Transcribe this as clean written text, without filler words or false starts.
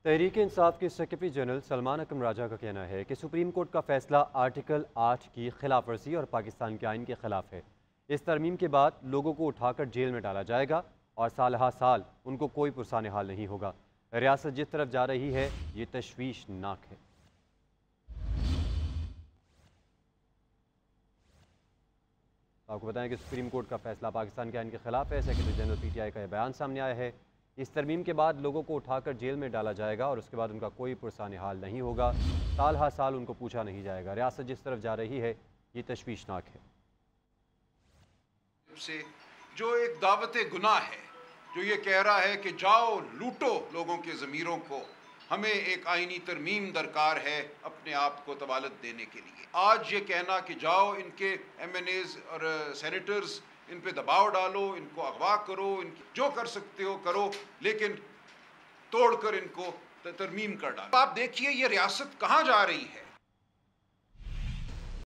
تحریک انصاف کے secretary general Salman Akram Raja کا کہنا ہے کہ سپریم کورٹ کا فیصلہ آرٹیکل 8 کی خلاف ورزی اور پاکستان کے آئین کے خلاف ہے۔ اس ترمیم کے بعد لوگوں کو اٹھا کر جیل میں ڈالا جائے گا اور سال ہا سال ان کو کوئی پرسان حال نہیں ہوگا۔ ریاست جس طرف جا رہی ہے یہ تشویشناک ہے۔ آپ کو بتائیں کہ سپریم کورٹ کا فیصلہ پاکستان کے آئین کے خلاف ہے۔ Secretary general P T I کا یہ بیان سامنے آیا ہے۔ اس ترمیم کے بعد لوگوں کو اٹھا کر جیل میں ڈالا جائے گا اور اس کے بعد ان کا کوئی پرسان حال نہیں ہوگا۔ سال ہا سال ان کو پوچھا نہیں جائے گا۔ ریاست جس طرف جا رہی ہے یہ تشویشناک ہے۔ سے جو ایک دعوت گناہ ہے، جو یہ کہہ رہا ہے کہ جاؤ لوٹو لوگوں کے ضمیروں کو، ہمیں ایک آئینی ترمیم درکار ہے اپنے آپ کو طوالت دینے کے لیے۔ آج یہ کہنا کہ جاؤ ان کے ایم این ایز اور سینیٹرز ان پہ دباؤ ڈالو، ان کو اغوا کرو، جو کر سکتے ہو کرو، لیکن توڑ کر ان کو ترمیم کر ڈالو۔ آپ دیکھیے یہ ریاست کہاں جا رہی ہے۔